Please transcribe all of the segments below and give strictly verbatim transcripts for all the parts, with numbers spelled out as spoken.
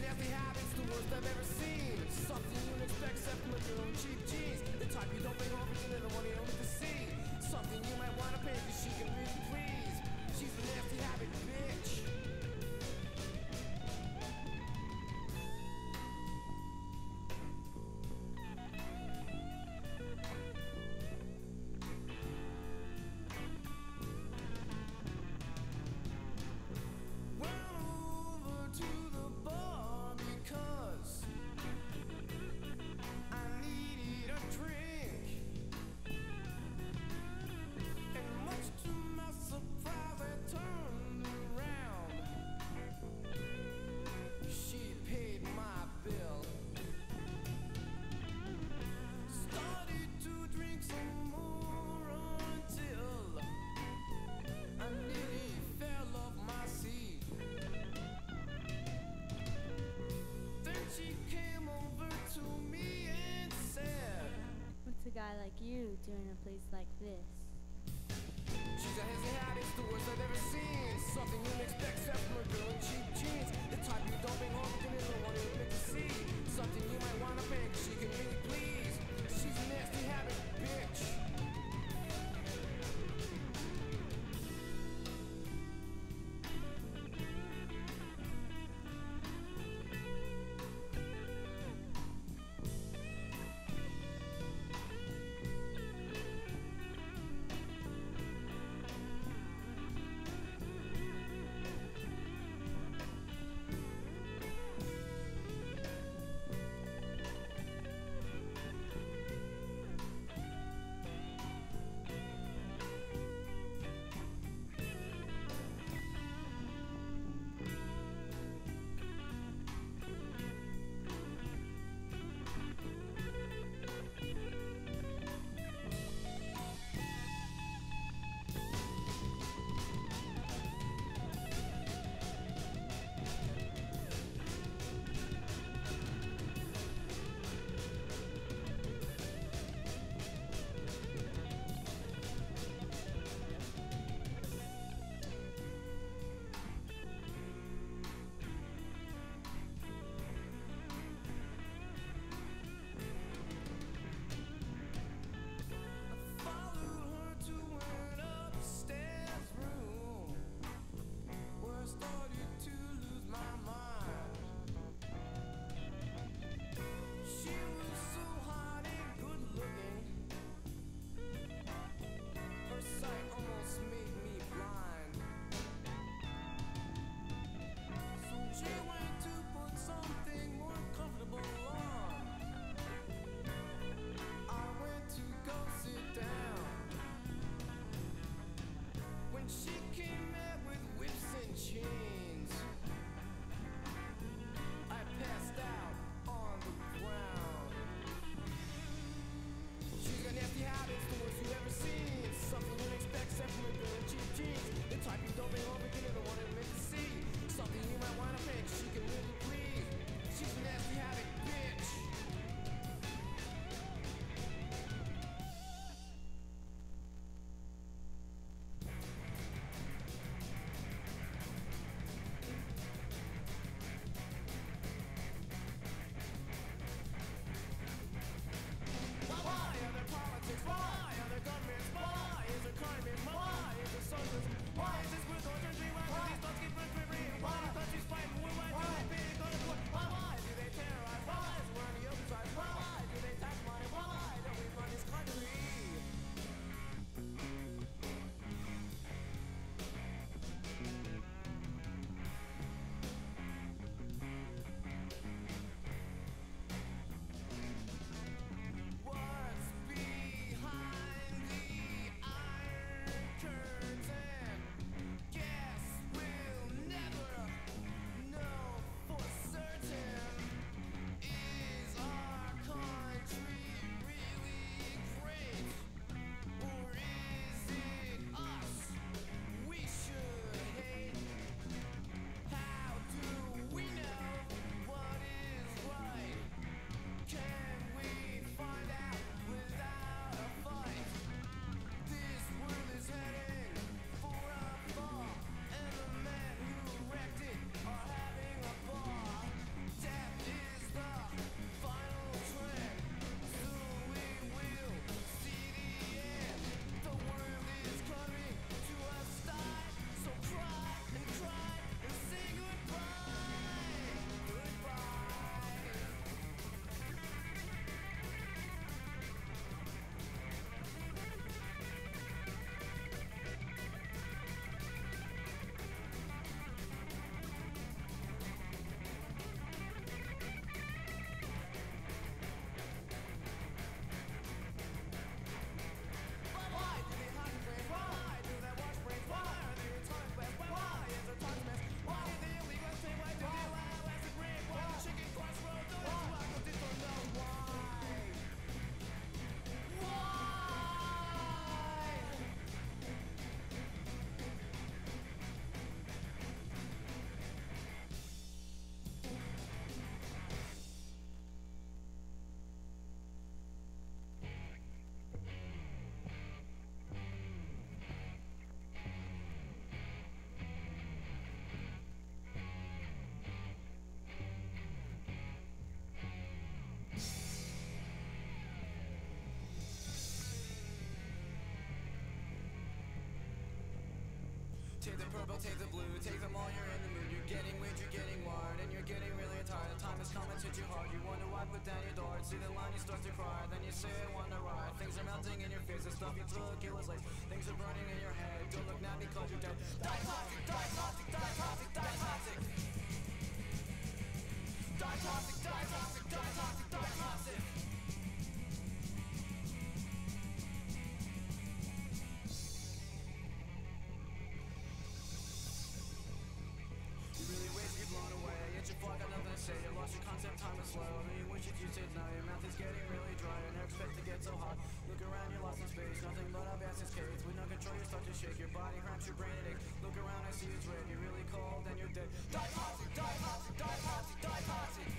nasty habits, the worst I've ever seen. Something you wouldn't expect except from a girl in cheap jeans. The type you don't bring home for dinner, the one you don't get to see. Something you might wanna pay cause she can really please. She's a nasty habit, bitch. What's a guy like you doing in a place like this? She's a hazy habit, it's the worst I've ever seen. Something you wouldn't expect except from a girl in cheap jeans. The type you don't bring home for dinner, the one you get to see. Something you might wanna pay cause she can really please. She's a nasty habit, bitch. Take the purple, take the blue, take them all, you're in the mood. You're getting weird, you're getting wired, and you're getting really tired. The time has come and hit you hard. You wonder why, put down your dart. See the line, you start to cry. Then you say, I wanna ride. Things are melting in your face. The stuff you took, it was like things are burning in your head. Don't look now because you're dead. Die toxic, die toxic, die toxic, die toxic. Die toxic, die toxic, die toxic, die toxic. You really wish you'd blown away. It's your fault, got nothing to say. You lost your concept, time is slow. And you wish you'd use it now. Your mouth is getting really dry. You never expect to get so hot. Look around, you're lost in space. Nothing but a basket cage. With no control, you start to shake. Your body cramps, your brain it aches. Look around, I see it's red. You're really cold, and you're dead. Die toxic, die toxic, die toxic, die toxic.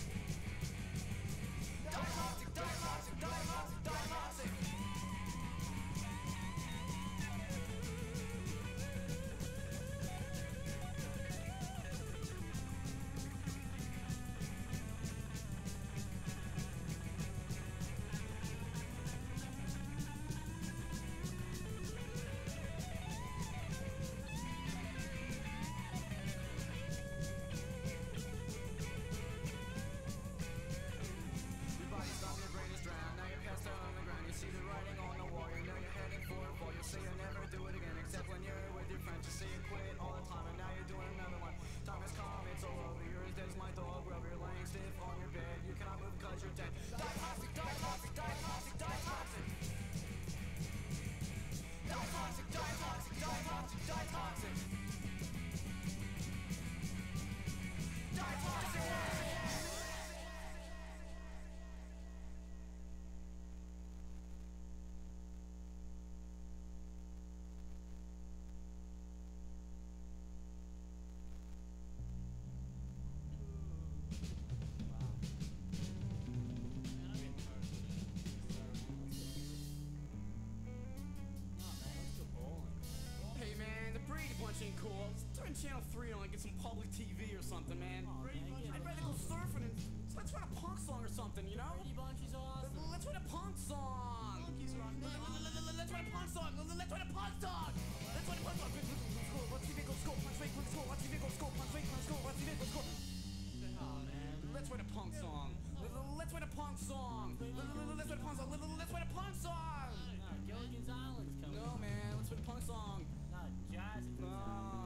Die toxic, die toxic, die toxic, die toxic. Ain't cool. Let's turn channel three on and get some public T V or something, man. I'd rather go surfing and let's write a punk song or something, you know? Bunch is awesome. Let's write a punk song. Let's write a punk song. Let's write a punk song. Let's write a punk song. Let's see if it goes go. Punch fake, punch go. Let's see if it goes go. Punch fake, punch go. Let's see if it goes go. Oh man. Let's write a punk song. Let's write a punk song. Let's write a punk song. Let's write a punk song. Gilligan's Island's coming. No man. Let's write a punk song. Not jazz. No.